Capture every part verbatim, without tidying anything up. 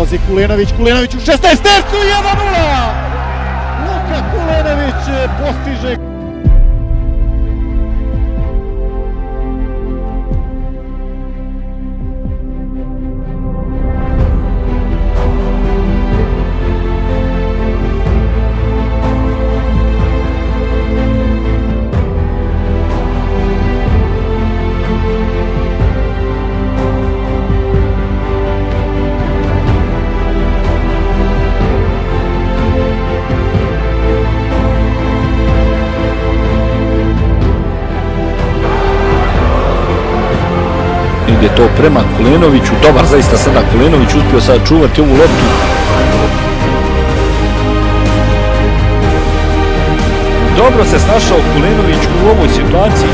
Dolazi Kulenović, Kulenović u šesnaestercu, jedan nula! Luka Kulenović postiže. Ide to prema Kulenoviću, dobar zaista sada Kulenović, uspio sada čuvati ovu loptu. Dobro se snašao Kulenović u ovoj situaciji.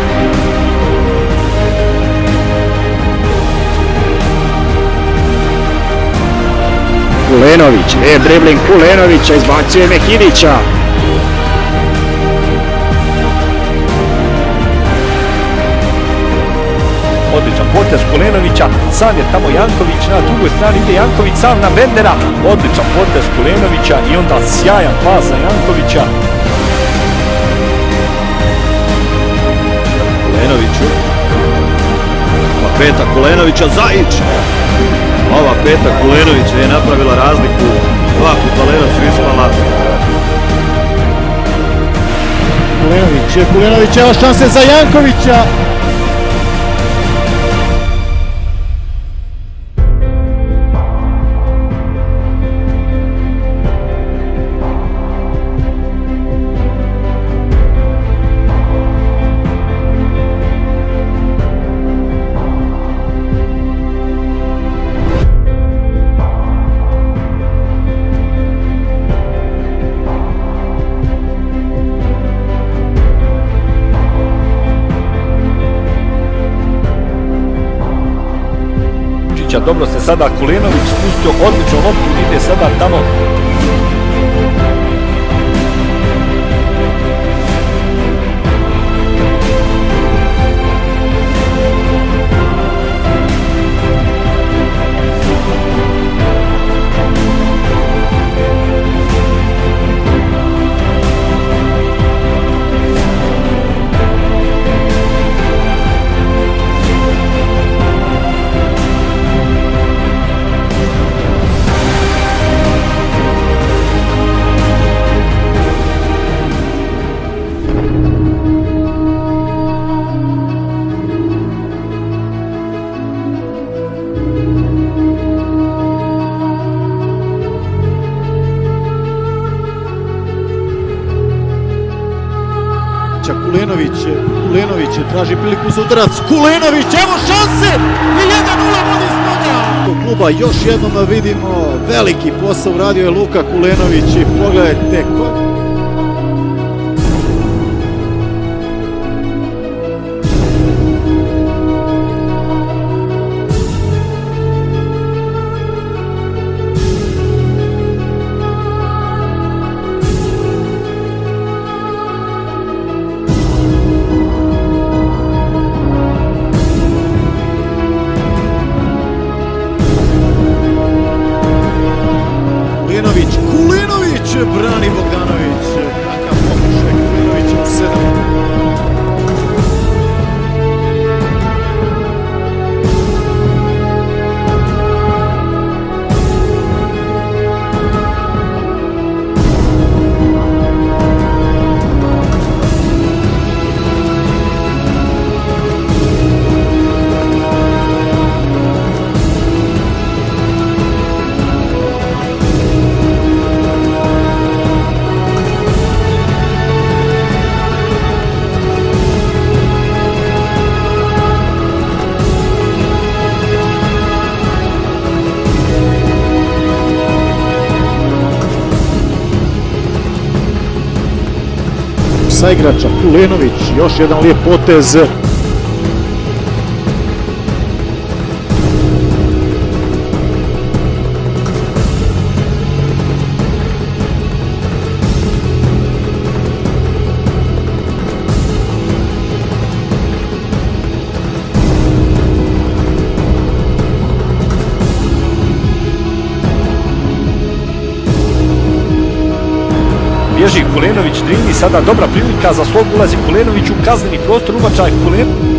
Kulenović, e dribling Kulenovića, izbacuje Mehidića. Odličan potez Kulenovića, sam je tamo Janković, na drugoj strani ide Janković sam na Bendera, odličan potez Kulenovića i onda sjajan pas za Jankovića. Kulenoviću, ova peta Kulenovića, Zajić, ova peta Kulenovića je napravila razliku, dva fudbalera su ispala. Kulenović, Kulenović, evo šanse za Jankovića. Dobro se sada Kulenović spustio, odlično loptu, ide sada tamo. Kulenović, Kulenović traži priliku za udarac, Kulenović, evo šanse i jedan nula vodi Smoga. Kluba još jednom vidimo, veliki posao uradio je Luka Kulenović i pogledajte ko... Kulenović brani Bogdanović, kakav pokušaj Kulenovića u sedam. Saigrača Kulenović, još jedan lijep potez. drži Kulenović, Drini, sada dobra prilika za slog, ulazi Kulenović u kazneni prostor, ubačaj Kulenović.